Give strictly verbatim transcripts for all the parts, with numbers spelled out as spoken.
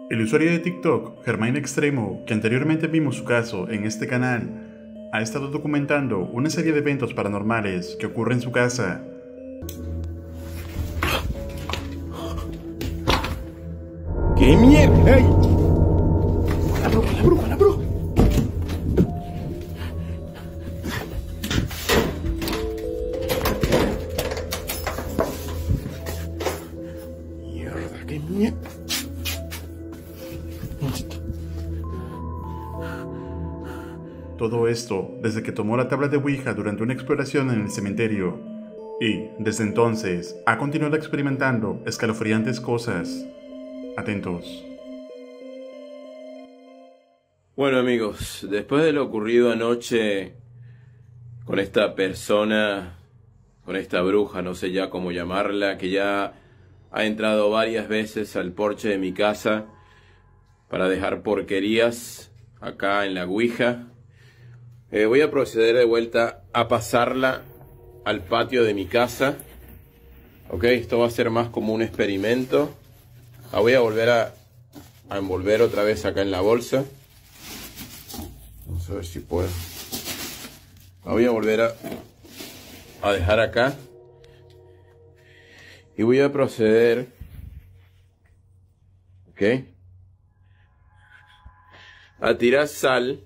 El usuario de TikTok, Germain Extremo, que anteriormente vimos su caso en este canal, ha estado documentando una serie de eventos paranormales que ocurren en su casa. ¡Qué mierda! ¡Ey! ¡La bruja, la bruja, la bruja! Mierda, qué mierda. Todo esto desde que tomó la tabla de Ouija durante una exploración en el cementerio, y desde entonces ha continuado experimentando escalofriantes cosas. Atentos. Bueno amigos, después de lo ocurrido anoche con esta persona, con esta bruja, no sé ya cómo llamarla, que ya ha entrado varias veces al porche de mi casa para dejar porquerías acá en la Ouija, eh, voy a proceder de vuelta a pasarla al patio de mi casa. Ok, esto va a ser más como un experimento. La voy a volver a, a envolver otra vez acá en la bolsa. Vamos a ver si puedo. La voy a volver a, a dejar acá. Y voy a proceder. Ok. A tirar sal.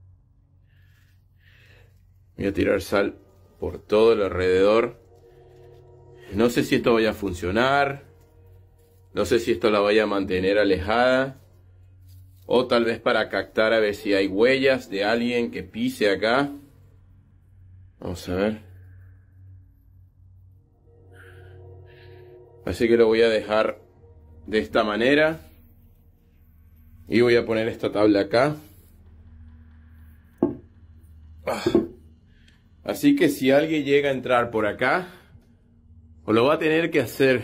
Voy a tirar sal por todo el alrededor. No sé si esto vaya a funcionar. No sé si esto la vaya a mantener alejada. O tal vez para captar a ver si hay huellas de alguien que pise acá. Vamos a ver. Así que lo voy a dejar de esta manera. Y voy a poner esta tabla acá. Así que si alguien llega a entrar por acá, o lo va a tener que hacer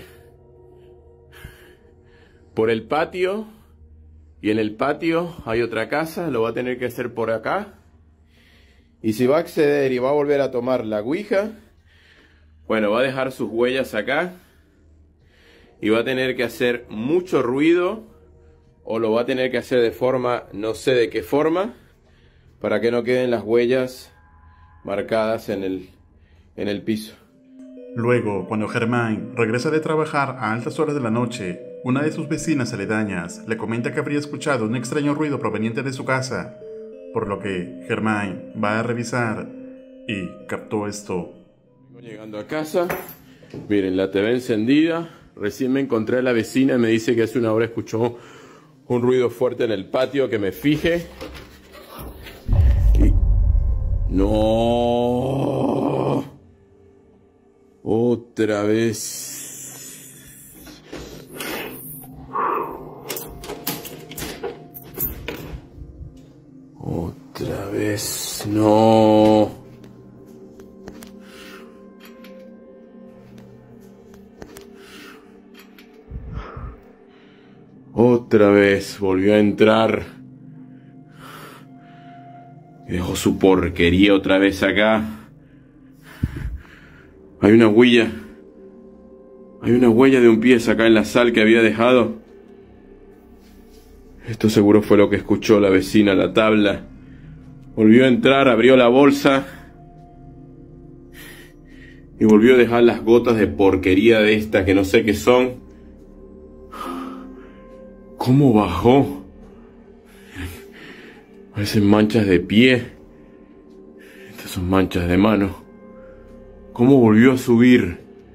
por el patio, y en el patio hay otra casa, lo va a tener que hacer por acá. Y si va a acceder y va a volver a tomar la Ouija, bueno, va a dejar sus huellas acá, y va a tener que hacer mucho ruido, o lo va a tener que hacer de forma, no sé de qué forma, para que no queden las huellas marcadas en el, en el piso. Luego, cuando Germain regresa de trabajar a altas horas de la noche, una de sus vecinas aledañas le comenta que habría escuchado un extraño ruido proveniente de su casa, por lo que Germain va a revisar y captó esto. Vengo llegando a casa, miren la T V encendida, recién me encontré a la vecina y me dice que hace una hora escuchó un ruido fuerte en el patio, que me fije. Y... ¡no! Otra vez. Otra vez. No. Otra vez volvió a entrar. Y dejó su porquería otra vez acá. Hay una huella. Hay una huella de un pie acá en la sal que había dejado. Esto seguro fue lo que escuchó la vecina, la tabla. Volvió a entrar, abrió la bolsa. Y volvió a dejar las gotas de porquería de esta que no sé qué son. ¿Cómo bajó? Parecen manchas de pie. Estas son manchas de mano. ¿Cómo volvió a subir?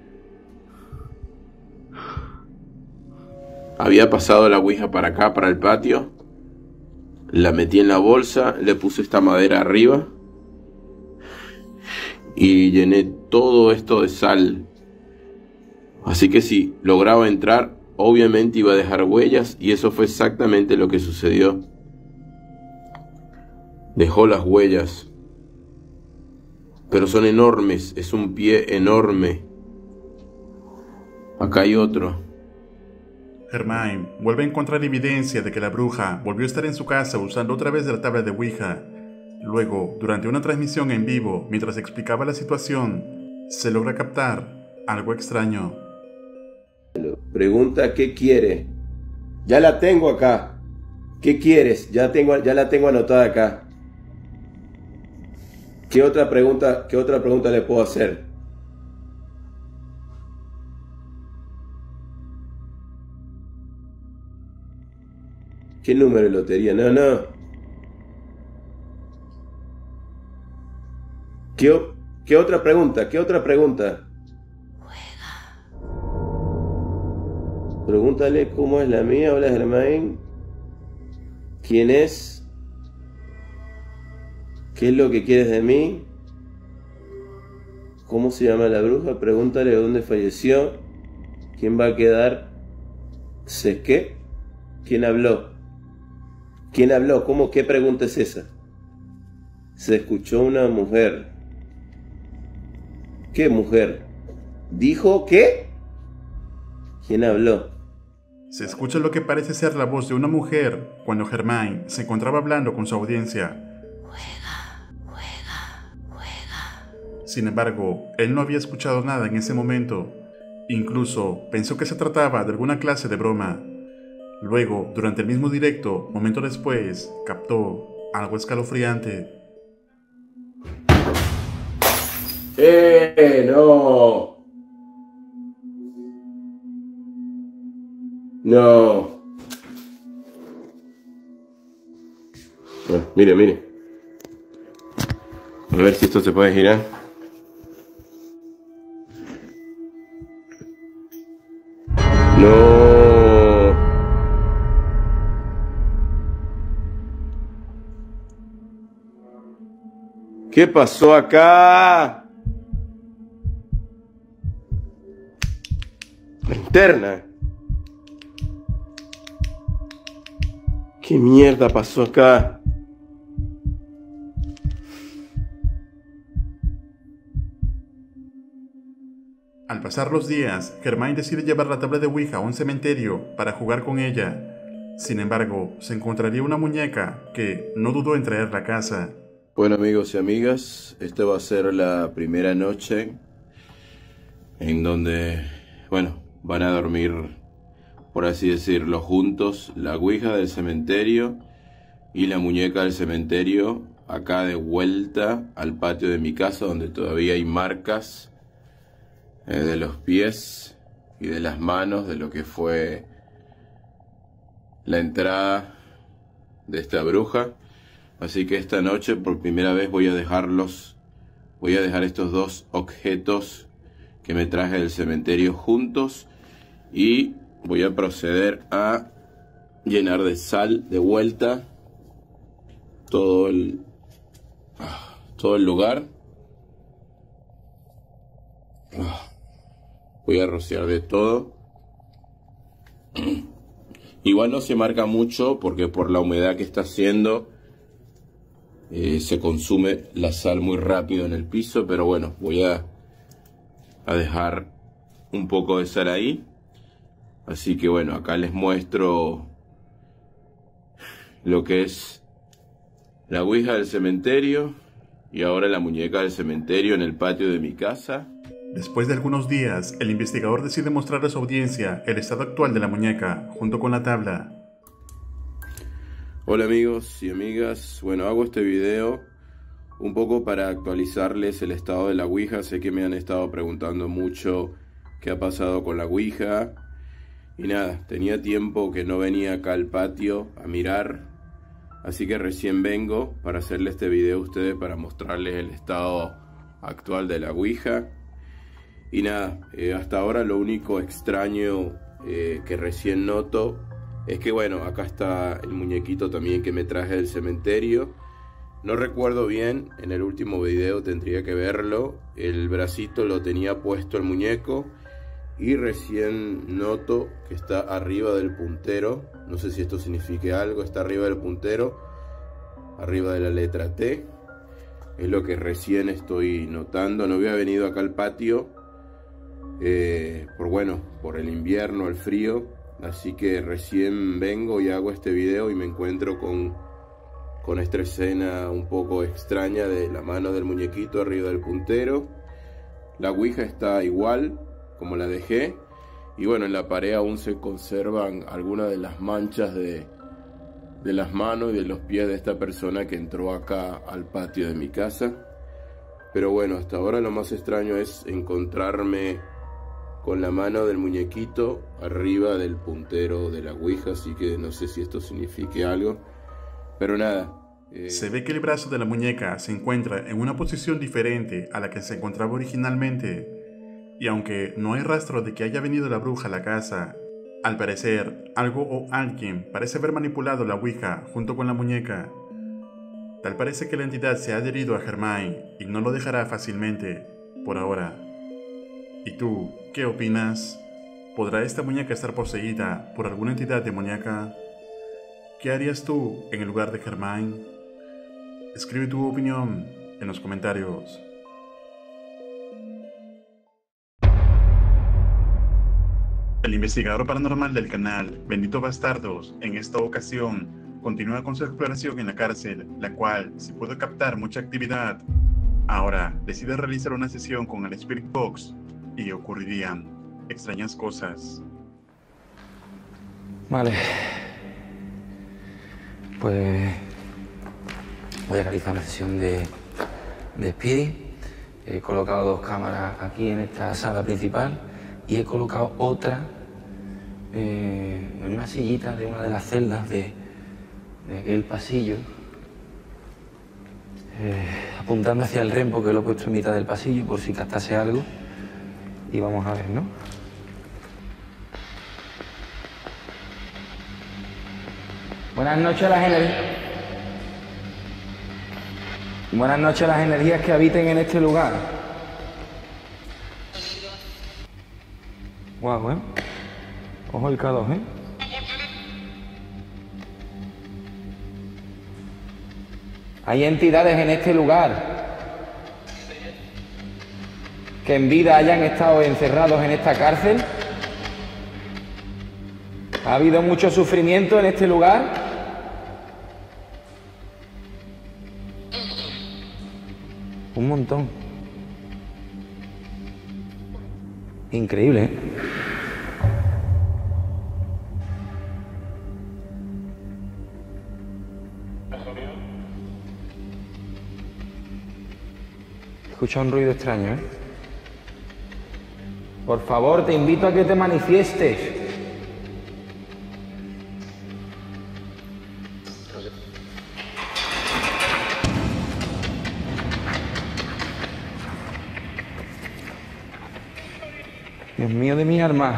Había pasado la Ouija para acá, para el patio. La metí en la bolsa, le puse esta madera arriba. Y llené todo esto de sal. Así que si lograba entrar, obviamente iba a dejar huellas. Y eso fue exactamente lo que sucedió. Dejó las huellas. Pero son enormes, es un pie enorme. Acá hay otro. Germain vuelve a encontrar evidencia de que la bruja volvió a estar en su casa usando otra vez la tabla de Ouija. Luego, durante una transmisión en vivo, mientras explicaba la situación, se logra captar algo extraño. Pregunta qué quiere. Ya la tengo acá. ¿Qué quieres? Ya, tengo, ya la tengo anotada acá. ¿Qué otra pregunta, qué otra pregunta le puedo hacer? ¿Qué número de lotería? No, no. ¿Qué, qué otra pregunta? ¿Qué otra pregunta? Pregúntale cómo es la mía. Hola, Germain. ¿Quién es? ¿Qué es lo que quieres de mí? ¿Cómo se llama la bruja? Pregúntale dónde falleció. ¿Quién va a quedar? ¿Sé qué? ¿Quién habló? ¿Quién habló? ¿Cómo? ¿Qué pregunta es esa? Se escuchó una mujer. ¿Qué mujer? ¿Dijo qué? ¿Quién habló? Se escucha lo que parece ser la voz de una mujer cuando Germain se encontraba hablando con su audiencia. Juega, juega, juega. Sin embargo, él no había escuchado nada en ese momento. Incluso pensó que se trataba de alguna clase de broma. Luego, durante el mismo directo, momento después, captó algo escalofriante. ¡Eh, no! No. Bueno, mire, mire. A ver si esto se puede girar. No. ¿Qué pasó acá? Linterna. ¿Qué mierda pasó acá? Al pasar los días, Germain decide llevar la tabla de Ouija a un cementerio para jugar con ella. Sin embargo, se encontraría una muñeca que no dudó en traerla a casa. Bueno, amigos y amigas, esta va a ser la primera noche en donde, bueno, van a dormir, por así decirlo, juntos, la Ouija del cementerio y la muñeca del cementerio, acá de vuelta al patio de mi casa, donde todavía hay marcas eh, de los pies y de las manos de lo que fue la entrada de esta bruja. Así que esta noche por primera vez voy a dejarlos, voy a dejar estos dos objetos que me traje del cementerio juntos y voy a proceder a llenar de sal de vuelta todo el, todo el lugar. Voy a rociar de todo. Igual no se marca mucho porque por la humedad que está haciendo eh, se consume la sal muy rápido en el piso, pero bueno, voy a, a dejar un poco de sal ahí. Así que bueno, acá les muestro lo que es la Ouija del cementerio y ahora la muñeca del cementerio en el patio de mi casa. Después de algunos días, el investigador decide mostrar a su audiencia el estado actual de la muñeca, junto con la tabla. Hola amigos y amigas, bueno, hago este video un poco para actualizarles el estado de la Ouija. Sé que me han estado preguntando mucho qué ha pasado con la Ouija. Y nada, tenía tiempo que no venía acá al patio a mirar, así que recién vengo para hacerle este video a ustedes para mostrarles el estado actual de la Ouija. Y nada, eh, hasta ahora lo único extraño eh, que recién noto es que bueno, acá está el muñequito también que me traje del cementerio. No recuerdo bien, en el último video tendría que verlo, el bracito lo tenía puesto el muñeco y recién noto que está arriba del puntero. No sé si esto signifique algo, está arriba del puntero, arriba de la letra T. Es lo que recién estoy notando. No había venido acá al patio eh, por bueno, por el invierno, el frío. Así que recién vengo y hago este video y me encuentro con, con esta escena un poco extraña de la mano del muñequito arriba del puntero. La Ouija está igual como la dejé. Y bueno, en la pared aún se conservan algunas de las manchas de, de las manos y de los pies de esta persona que entró acá al patio de mi casa. Pero bueno, hasta ahora lo más extraño es encontrarme con la mano del muñequito arriba del puntero de la ouija, así que no sé si esto signifique algo, pero nada. Eh... Se ve que el brazo de la muñeca se encuentra en una posición diferente a la que se encontraba originalmente, y aunque no hay rastro de que haya venido la bruja a la casa, al parecer algo o alguien parece haber manipulado la ouija junto con la muñeca. Tal parece que la entidad se ha adherido a Germain y no lo dejará fácilmente, por ahora. ¿Y tú, qué opinas? ¿Podrá esta muñeca estar poseída por alguna entidad demoníaca? ¿Qué harías tú en el lugar de Germain? Escribe tu opinión en los comentarios. El investigador paranormal del canal, Bendito Bastardos, en esta ocasión, continúa con su exploración en la cárcel, la cual se puede captar mucha actividad. Ahora decide realizar una sesión con el Spirit Box y ocurrirían extrañas cosas. Vale. Pues voy a realizar una sesión de, de Spirit. He colocado dos cámaras aquí en esta sala principal y he colocado otra eh, en una sillita de una de las celdas de, de aquel pasillo, eh, apuntando hacia el rempo, que lo he puesto en mitad del pasillo por si captase algo. Y vamos a ver, ¿no? Buenas noches a las energías. Buenas noches a las energías que habiten en este lugar. Guau, ¿eh? Ojo el K dos, ¿eh? Hay entidades en este lugar que en vida hayan estado encerrados en esta cárcel. ¿Ha habido mucho sufrimiento en este lugar? Un montón. Increíble, ¿eh? Escucha un ruido extraño, ¿eh? Por favor, te invito a que te manifiestes. Dios mío de mi alma.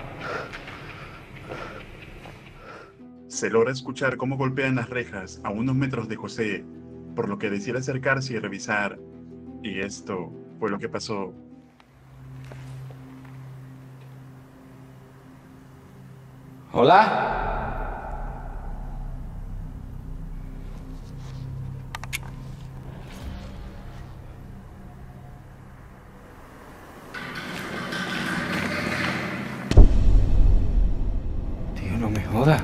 Se logra escuchar cómo golpean las rejas a unos metros de José, por lo que decide acercarse y revisar. Y esto fue lo que pasó. ¿Hola? Tío, no me jodas.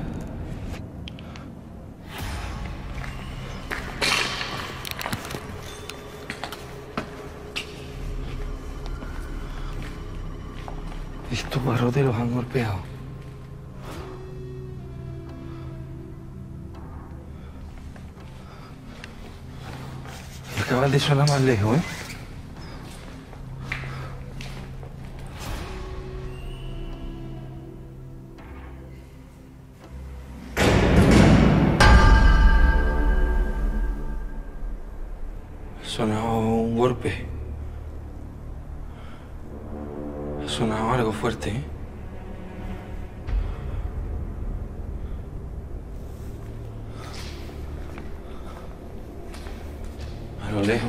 Estos barrotes los han golpeado. Acabas de sonar más lejos, ¿eh? Ha sonado un golpe. Ha sonado algo fuerte, ¿eh? A lo lejos.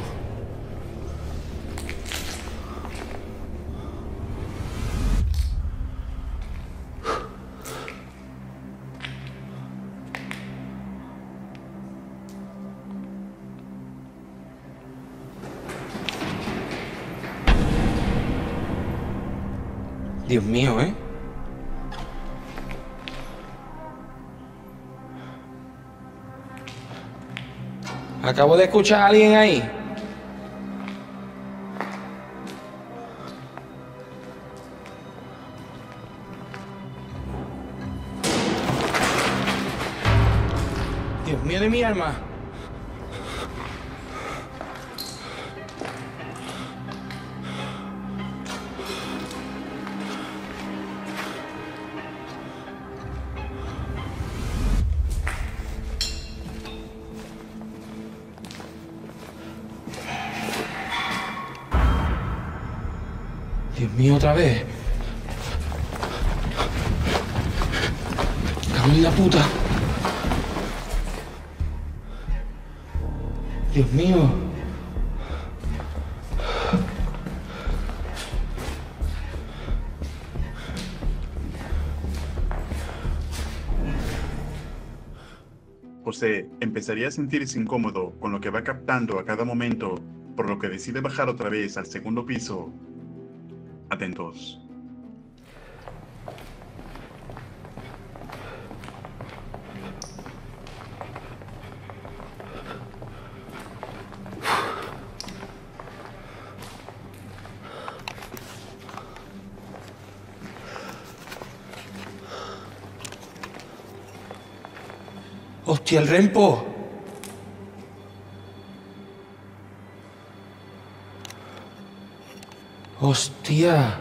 Dios mío, ¿eh? Acabo de escuchar a alguien ahí. Dios mío de mi alma. Dios mío, otra vez. Cago en la puta. Dios mío. José empezaría a sentirse incómodo con lo que va captando a cada momento, por lo que decide bajar otra vez al segundo piso. Atentos. ¡Hostia, el Rempo! ¡Hostia!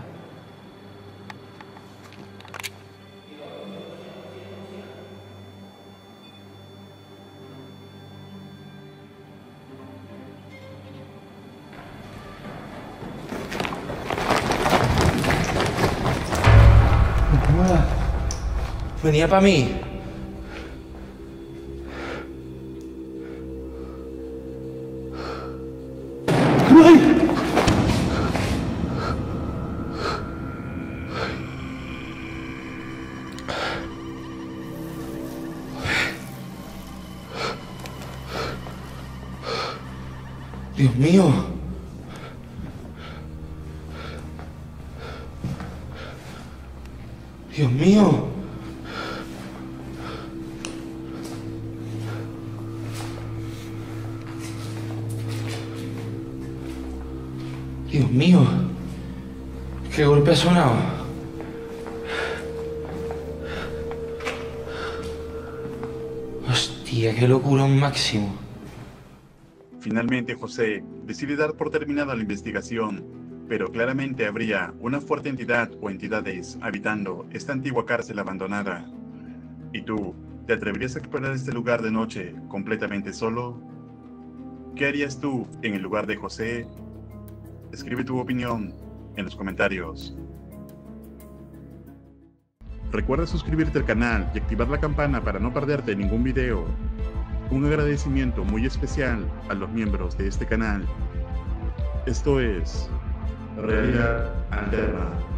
Venía para mí. Dios mío. Dios mío. Dios mío. ¿Qué golpe ha sonado? Hostia, qué locura un máximo. Finalmente, José decide dar por terminada la investigación, pero claramente habría una fuerte entidad o entidades habitando esta antigua cárcel abandonada. ¿Y tú, te atreverías a explorar este lugar de noche completamente solo? ¿Qué harías tú en el lugar de José? Escribe tu opinión en los comentarios. Recuerda suscribirte al canal y activar la campana para no perderte ningún video. Un agradecimiento muy especial a los miembros de este canal. Esto es Realidad Alterna.